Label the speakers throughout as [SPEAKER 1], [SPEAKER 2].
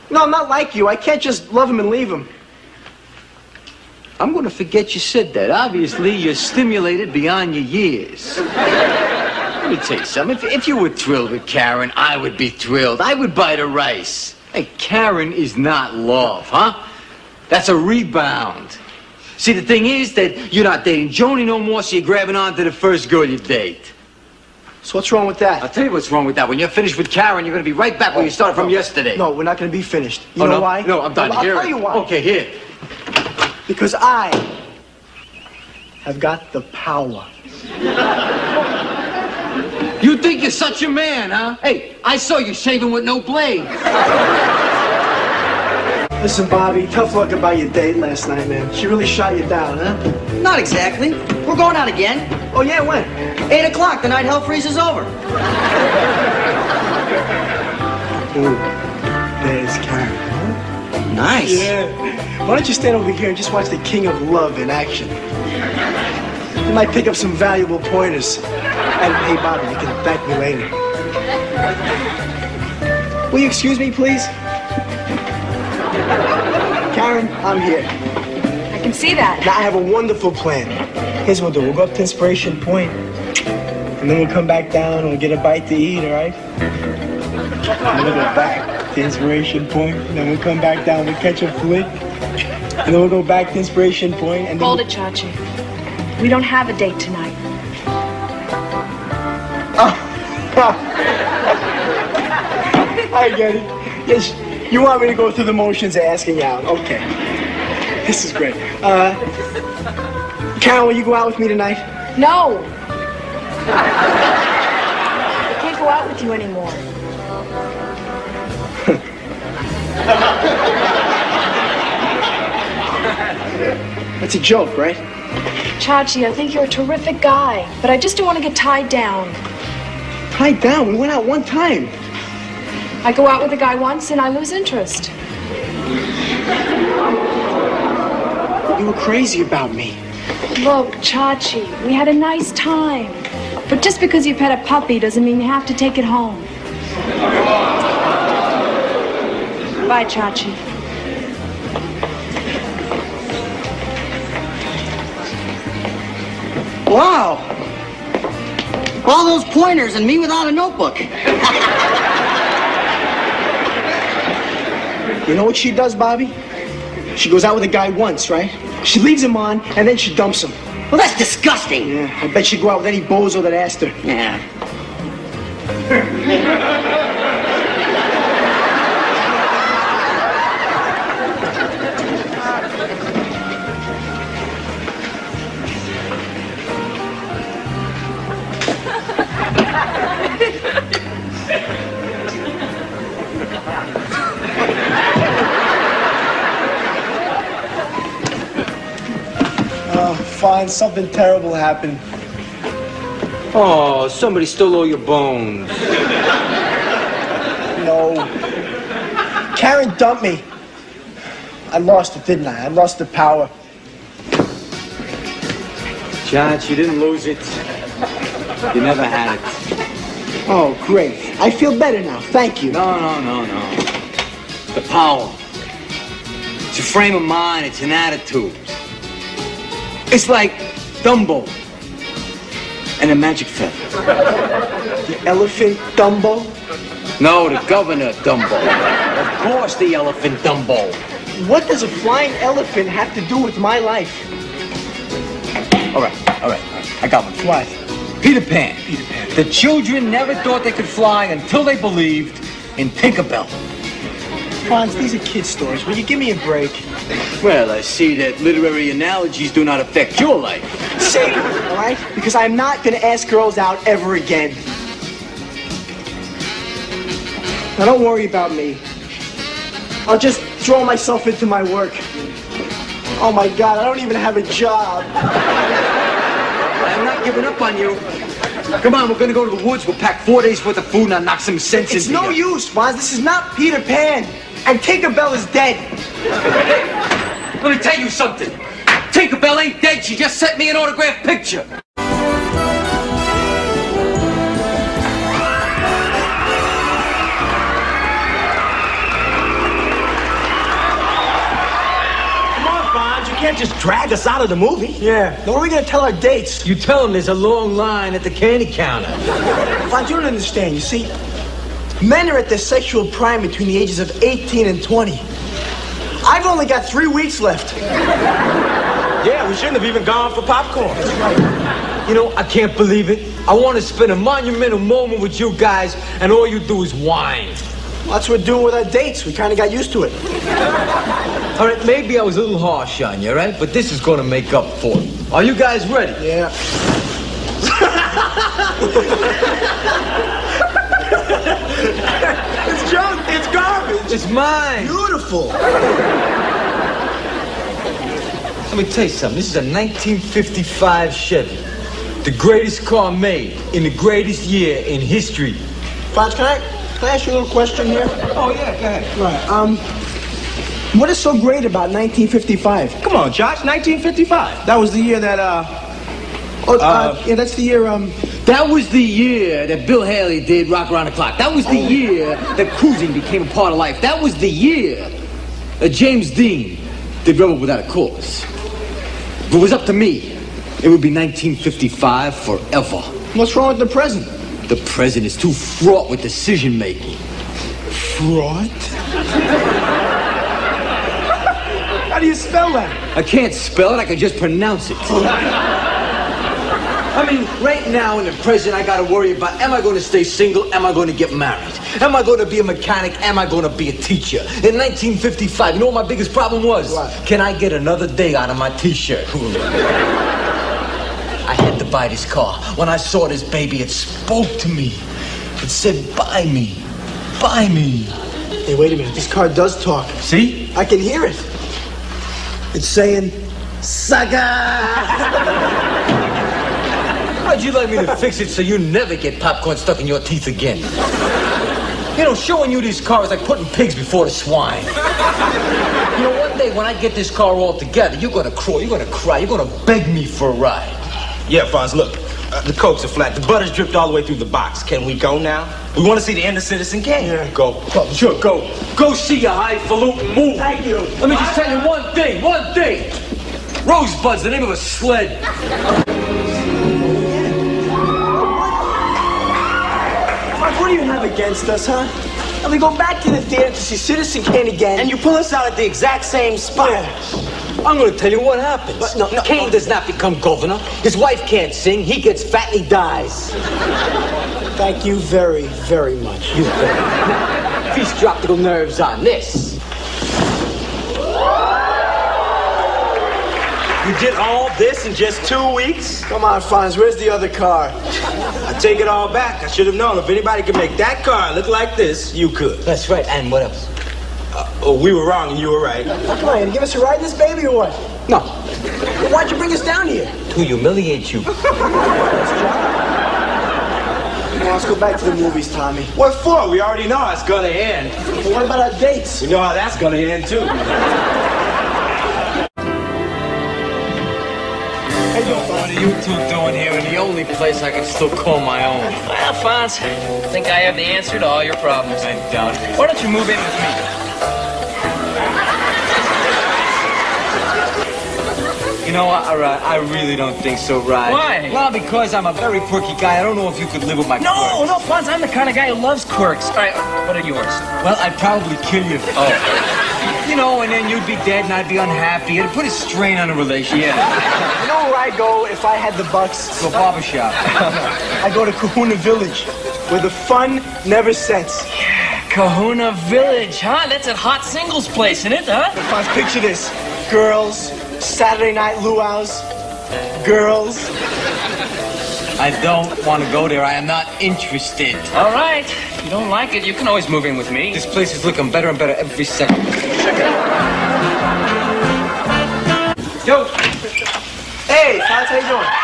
[SPEAKER 1] No, I'm not like you. I can't just love him and leave him.
[SPEAKER 2] I'm gonna forget you said that. Obviously, you're stimulated beyond your years. Let me tell you something. If you were thrilled with Karen, I would be thrilled. I would buy the rice. Hey, Karen is not love, huh? That's a rebound. See, the thing is that you're not dating Joni no more, so you're grabbing on to the first girl you date.
[SPEAKER 1] So what's wrong with that?
[SPEAKER 2] I'll tell you what's wrong with that. When you're finished with Karen, you're gonna be right back where you started from yesterday.
[SPEAKER 1] No, we're not gonna be finished. You know
[SPEAKER 2] no?
[SPEAKER 1] why?
[SPEAKER 2] No, I'm done.
[SPEAKER 1] I'll tell you why.
[SPEAKER 2] Okay, here.
[SPEAKER 1] Because I have got the power.
[SPEAKER 2] You think you're such a man, huh? Hey, I saw you shaving with no blade.
[SPEAKER 1] Listen, Bobby, tough luck about your date last night, man. She really shot you down, huh?
[SPEAKER 3] Not exactly. We're going out again.
[SPEAKER 1] Oh, yeah, when?
[SPEAKER 3] 8 o'clock, the night hell freezes over.
[SPEAKER 1] Ooh, there's Karen, huh?
[SPEAKER 3] Nice.
[SPEAKER 1] Yeah. Why don't you stand over here and just watch the King of Love in action? You might pick up some valuable pointers. And, hey, Bobby, you can thank me later. Will you excuse me, please? Karen, I'm here.
[SPEAKER 4] I can see that.
[SPEAKER 1] Now, I have a wonderful plan. Here's what we'll do. We'll go up to Inspiration Point, and then we'll come back down and we'll get a bite to eat, all right? And we'll go back to Inspiration Point, and then we'll come back down, we'll catch a flick, and then we'll go back to Inspiration Point, and then
[SPEAKER 4] Hold it, Chachi. We don't have a date tonight.
[SPEAKER 1] I get it. Yes, you want me to go through the motions of asking out. Okay. This is great. Karen, will you go out with me tonight?
[SPEAKER 4] No! I can't go out with you anymore.
[SPEAKER 1] That's a joke, right?
[SPEAKER 4] Chachi, I think you're a terrific guy, but I just don't want to get tied down.
[SPEAKER 1] Tied down? We went out one time.
[SPEAKER 4] I go out with a guy once and I lose interest.
[SPEAKER 1] You were crazy about me.
[SPEAKER 4] Look, Chachi, we had a nice time. But just because you pet a puppy doesn't mean you have to take it home. Bye, Chachi.
[SPEAKER 3] Wow. All those pointers and me without a notebook.
[SPEAKER 1] You know what she does, Bobby? She goes out with a guy once, right? She leaves him on, and then she dumps him.
[SPEAKER 3] Well, that's disgusting.
[SPEAKER 1] Yeah, I bet she'd go out with any bozo that asked her.
[SPEAKER 3] Yeah.
[SPEAKER 1] Fine, something terrible happened.
[SPEAKER 2] Oh, somebody stole all your bones.
[SPEAKER 1] No. Karen dumped me. I lost it, didn't I? I lost the power.
[SPEAKER 2] John, you didn't lose it. You never had it.
[SPEAKER 1] Oh, great. I feel better now. Thank you.
[SPEAKER 2] No. The power. It's a frame of mind. It's an attitude. It's like Dumbo and a magic feather.
[SPEAKER 1] The elephant Dumbo?
[SPEAKER 2] No, the governor Dumbo. Of course, the elephant Dumbo.
[SPEAKER 1] What does a flying elephant have to do with my life?
[SPEAKER 2] All right. I got one.
[SPEAKER 1] What?
[SPEAKER 2] Peter Pan. The children never thought they could fly until they believed in Tinkerbell.
[SPEAKER 1] Franz, these are kid stories. Will you give me a break?
[SPEAKER 2] Well, I see that literary analogies do not affect your life.
[SPEAKER 1] Save it, all right? Because I'm not going to ask girls out ever again. Now, don't worry about me. I'll just throw myself into my work. Oh, my God, I don't even have a job.
[SPEAKER 2] I'm not giving up on you. Come on, we're going to go to the woods. We'll pack 4 days worth of food and I'll knock some sense into you.
[SPEAKER 1] It's no use, Franz. This is not Peter Pan. And Tinkerbell is dead.
[SPEAKER 2] Let me tell you something. Tinkerbell ain't dead. She just sent me an autographed picture.
[SPEAKER 5] can't just drag us out of the movie.
[SPEAKER 1] Yeah. Now, what are we going to tell our dates?
[SPEAKER 2] You tell them there's a long line at the candy counter.
[SPEAKER 1] Fonz, you don't understand. You see, men are at their sexual prime between the ages of 18 and 20. I've only got 3 weeks left.
[SPEAKER 5] Yeah, we shouldn't have even gone for popcorn.
[SPEAKER 2] You know, I can't believe it. I want to spend a monumental moment with you guys, and all you do is whine.
[SPEAKER 1] Well, that's what we're doing with our dates. We kind of got used to it.
[SPEAKER 2] All right, maybe I was a little harsh on you, right? But this is going to make up for it. Are you guys ready?
[SPEAKER 1] Yeah.
[SPEAKER 5] It's junk. It's garbage.
[SPEAKER 2] It's mine.
[SPEAKER 1] Beautiful.
[SPEAKER 2] Let me tell you something. This is a 1955 Chevy. The greatest car made in the greatest year in history.
[SPEAKER 1] Fonz, can I ask you a little question here?
[SPEAKER 2] Oh, yeah, go ahead.
[SPEAKER 1] Right, what is so great about 1955?
[SPEAKER 5] Come on, Josh. 1955.
[SPEAKER 1] That was the year that, yeah, that's the year,
[SPEAKER 2] That was the year that Bill Haley did Rock Around the Clock. That was the year that cruising became a part of life. That was the year that James Dean did Rebel Without a Cause. If it was up to me, it would be 1955 forever.
[SPEAKER 1] What's wrong with the present?
[SPEAKER 2] The present is too fraught with decision-making.
[SPEAKER 1] Fraught? How do you spell that?
[SPEAKER 2] I can't spell it, I can just pronounce it. I mean, right now in the present, I gotta worry about, am I gonna stay single? Am I gonna get married? Am I gonna be a mechanic? Am I gonna be a teacher? In 1955, you know what my biggest problem was?
[SPEAKER 1] What?
[SPEAKER 2] Can I get another day out of my t-shirt? I had to buy this car. When I saw this baby, it spoke to me. It said, buy me. Buy me.
[SPEAKER 1] Hey, wait a minute. This car does talk.
[SPEAKER 2] See?
[SPEAKER 1] I can hear it. It's saying, Saga!
[SPEAKER 2] How'd you like me to fix it so you never get popcorn stuck in your teeth again? You know, showing you these cars is like putting pigs before the swine. You know, one day when I get this car all together, you're gonna crawl, you're gonna cry, you're gonna beg me for a ride.
[SPEAKER 5] Yeah, Fonz, look. The cokes are flat. The butter's dripped all the way through the box. Can we go now? We want to see the end of Citizen Kane.
[SPEAKER 1] Yeah.
[SPEAKER 5] Go.
[SPEAKER 2] Sure, go. Go see your highfalutin move.
[SPEAKER 1] Thank you.
[SPEAKER 2] Let me just tell you one thing. Rosebud's the name of a sled.
[SPEAKER 1] Mark, what do you have against us, huh? And we go back to the theater to see Citizen Kane again.
[SPEAKER 5] And you pull us out at the exact same spot.
[SPEAKER 1] Yeah.
[SPEAKER 2] I'm going to tell you what happens.
[SPEAKER 1] No,
[SPEAKER 2] Kane does not become governor. His wife can't sing. He gets fat and he dies.
[SPEAKER 1] Thank you very, very much.
[SPEAKER 2] Feast your optical nerves on this.
[SPEAKER 5] You did all this in just 2 weeks?
[SPEAKER 1] Come on, Fonz, where's the other car?
[SPEAKER 5] I take it all back. I should have known if anybody could make that car look like this, you could.
[SPEAKER 2] That's right. And what else?
[SPEAKER 5] We were wrong and you were right.
[SPEAKER 1] Come on, you gonna give us a ride in this baby or what?
[SPEAKER 2] No.
[SPEAKER 1] Well, why'd you bring us down here?
[SPEAKER 2] To humiliate you.
[SPEAKER 1] Come on, let's go back to the movies, Tommy.
[SPEAKER 5] What for? We already know how it's gonna end.
[SPEAKER 1] But what about our dates?
[SPEAKER 5] We know how that's gonna end too.
[SPEAKER 2] What are you two doing here in the only place I can still call my own?
[SPEAKER 6] Well, Fonz, I think I have the answer to all your problems.
[SPEAKER 2] I doubt it.
[SPEAKER 6] Why don't you move in with me?
[SPEAKER 2] You know what, I really don't think so, Rod.
[SPEAKER 6] Why?
[SPEAKER 2] Well, because I'm a very quirky guy. I don't know if you could live with my
[SPEAKER 6] No,
[SPEAKER 2] quirks.
[SPEAKER 6] no, Fonz, I'm the kind of guy who loves quirks. All right, what are yours?
[SPEAKER 2] Well, I'd probably kill you.
[SPEAKER 6] Oh.
[SPEAKER 2] You know, and then you'd be dead and I'd be unhappy. It'd put a strain on a relationship.
[SPEAKER 6] Yeah.
[SPEAKER 1] You know where I go if I had the bucks?
[SPEAKER 2] To a barbershop.
[SPEAKER 1] I go to Kahuna Village, where the fun never sets.
[SPEAKER 6] Kahuna Village, huh? That's a hot singles place, isn't it, huh?
[SPEAKER 1] Fonz, picture this. Girls, Saturday night luau's, girls.
[SPEAKER 2] I don't want to go there. I am not interested.
[SPEAKER 6] All right. If you don't like it, you can always move in with me.
[SPEAKER 2] This place is looking better and better every second.
[SPEAKER 1] Check it out. Yo. Hey, Fonz, how you doing?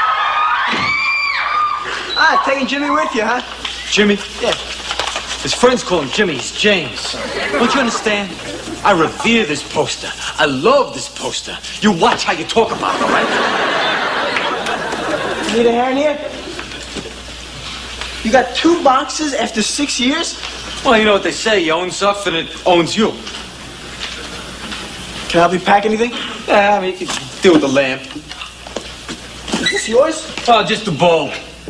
[SPEAKER 1] Ah, taking Jimmy with you, huh?
[SPEAKER 2] Jimmy?
[SPEAKER 1] Yeah.
[SPEAKER 2] His friends call him Jimmy. He's James. Don't you understand? I revere this poster. I love this poster. You watch how you talk about it, all right?
[SPEAKER 1] Need a hand here? You got 2 boxes after 6 years?
[SPEAKER 2] Well, you know what they say. You own something, it owns you.
[SPEAKER 1] Can I help you pack anything?
[SPEAKER 2] Yeah, I mean, you can deal with the lamp.
[SPEAKER 1] Is this yours?
[SPEAKER 2] Oh, just a bowl.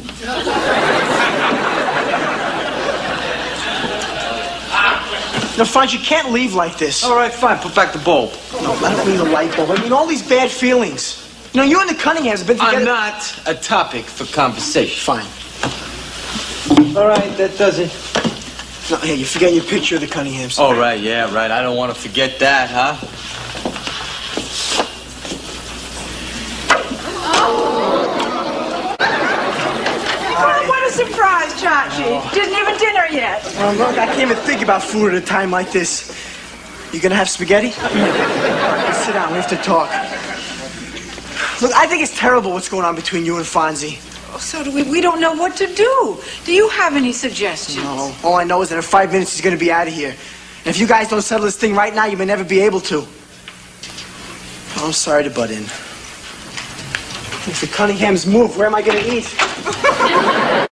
[SPEAKER 1] No, Franz, you can't leave like this.
[SPEAKER 2] All right, fine. Put back the bowl.
[SPEAKER 1] No, I don't mean the light bulb. I mean all these bad feelings. You know, you and the Cunninghams have been together.
[SPEAKER 2] I'm not a topic for conversation.
[SPEAKER 1] Fine.
[SPEAKER 2] All right, that does it.
[SPEAKER 1] No, hey, you're forgetting your picture of the Cunninghams.
[SPEAKER 2] All right, yeah, right. I don't want to forget that, huh?
[SPEAKER 7] What a surprise, Chachi. Didn't even dinner yet.
[SPEAKER 1] Look, I can't even think about food at a time like this. You gonna have spaghetti? Sit down, we have to talk. Look, I think it's terrible what's going on between you and Fonzie.
[SPEAKER 7] Oh, so do we. We don't know what to do. Do you have any suggestions?
[SPEAKER 1] No, all I know is that in 5 minutes he's gonna be out of here. And if you guys don't settle this thing right now, you may never be able to. Oh, I'm sorry to butt in. If the Cunninghams move, where am I gonna eat?